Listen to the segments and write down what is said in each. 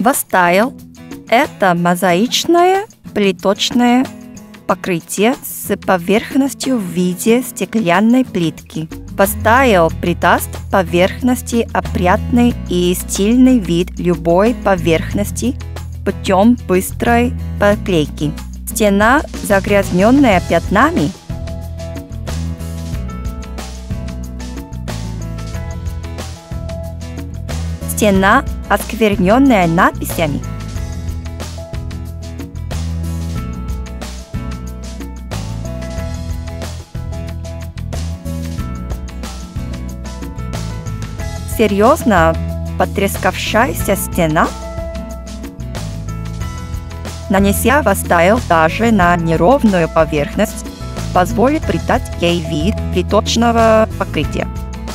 Вастайл – это мозаичное плиточное покрытие с поверхностью в виде стеклянной плитки. Вастайл придаст поверхности опрятный и стильный вид любой поверхности путем быстрой поклейки. Стена, загрязненная пятнами, стена, оскверненная надписями, серьезно потрескавшаяся стена, нанеся Вастайл даже на неровную поверхность, позволит придать ей вид плиточного покрытия.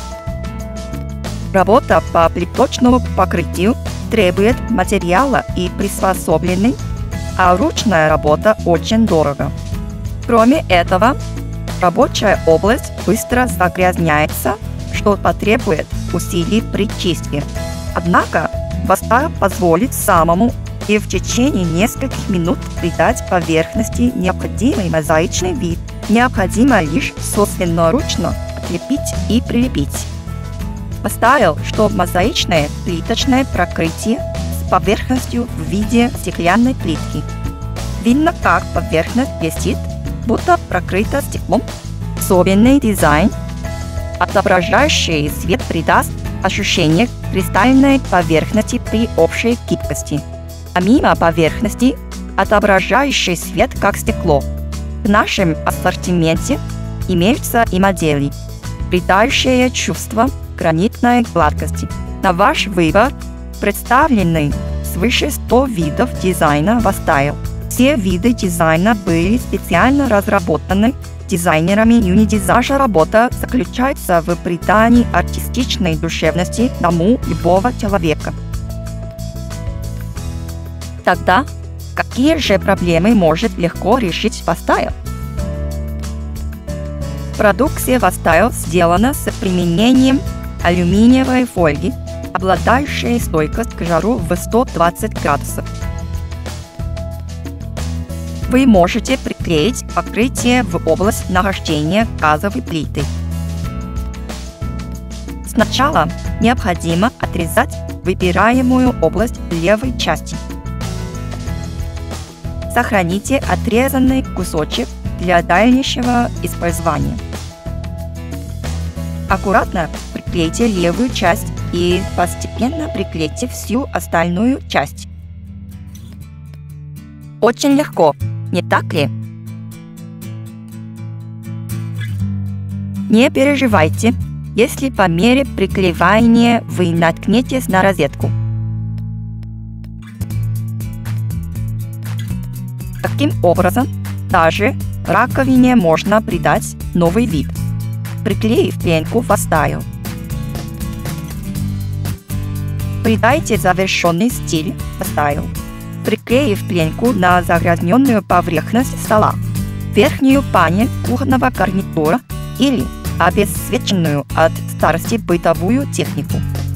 Работа по плиточному покрытию требует материала и приспособлений, а ручная работа очень дорого. Кроме этого, рабочая область быстро загрязняется, что потребует усилий при чистке. Однако, Вастайл позволит самому и в течение нескольких минут придать поверхности необходимый мозаичный вид. Необходимо лишь собственноручно отлепить и прилепить. Вастайл, что мозаичное плиточное покрытие с поверхностью в виде стеклянной плитки. Видно, как поверхность блестит, будто покрыта стеклом. Особенный дизайн, отображающий свет, придаст ощущение кристальной поверхности при общей гибкости. Помимо поверхности, отображающей свет как стекло, в нашем ассортименте имеются и модели, придающие чувство гранитной гладкости. На ваш выбор представлены свыше 100 видов дизайна Вастайл. Все виды дизайна были специально разработаны дизайнерами Unity. Наша работа заключается в придании артистичной душевности дому любого человека. Тогда, какие же проблемы может легко решить Вастайл? Продукция Вастайл сделана с применением алюминиевой фольги, обладающей стойкостью к жару в 120 градусов. Вы можете приклеить покрытие в область нахождения газовой плиты. Сначала необходимо отрезать выбираемую область левой части. Сохраните отрезанный кусочек для дальнейшего использования. Аккуратно приклейте левую часть и постепенно приклейте всю остальную часть. Очень легко, не так ли? Не переживайте, если по мере приклеивания вы наткнетесь на розетку. Таким образом, даже раковине можно придать новый вид, приклеив пленку Вастайл. Придайте завершенный стиль Вастайл, приклеив пленку на загрязненную поверхность стола, верхнюю панель кухонного гарнитура или обесцвеченную от старости бытовую технику.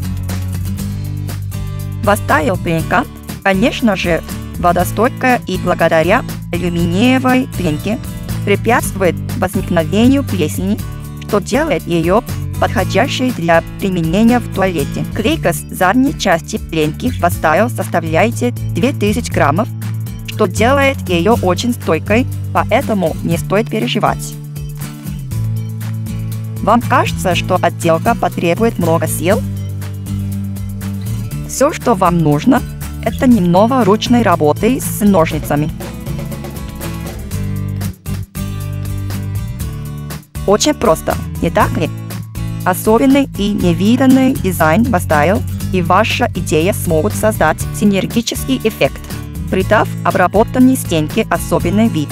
Вастайл пленка, конечно же, водостойкая и благодаря алюминиевой пленке препятствует возникновению плесени, что делает ее подходящей для применения в туалете. Клейка с задней части пленки Вастайл составляет 2000 граммов, что делает ее очень стойкой, поэтому не стоит переживать. Вам кажется, что отделка потребует много сил? Все, что вам нужно, это немного ручной работы с ножницами. Очень просто, не так ли? Особенный и невиданный дизайн Вастайл и ваша идея смогут создать синергический эффект, придав обработанной стенке особенный вид.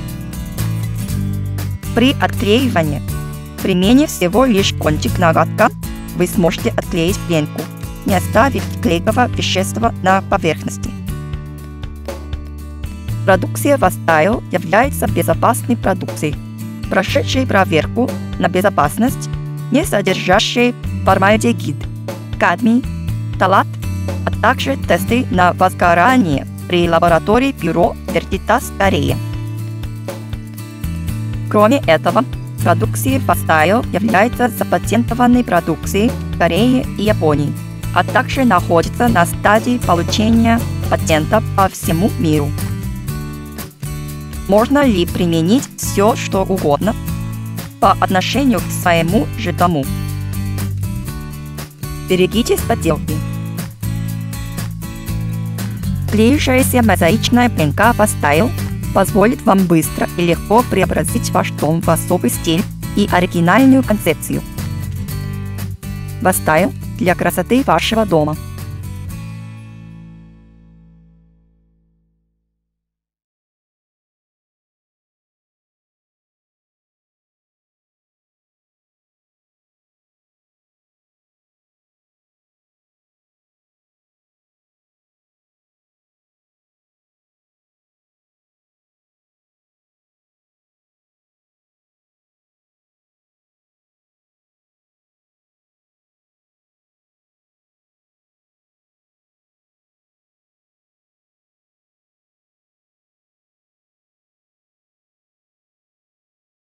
При отклеивании, применив всего лишь кончик ноготка, вы сможете отклеить пленку, не оставив клейкого вещества на поверхности. Продукция Вастайл является безопасной продукцией, прошедшей проверку на безопасность, не содержащей формальдегид, кадмий, фталат а также тесты на возгорание при лаборатории бюро Veritas Корея. Кроме этого, продукция Fastyle является запатентованной продукцией в Корее и Японии, а также находится на стадии получения патентов по всему миру. Можно ли применить все, что угодно по отношению к своему же дому? Берегитесь подделки. Клеющаяся мозаичная пленка Fastyle позволит вам быстро и легко преобразить ваш дом в особый стиль и оригинальную концепцию. Fastyle для красоты вашего дома.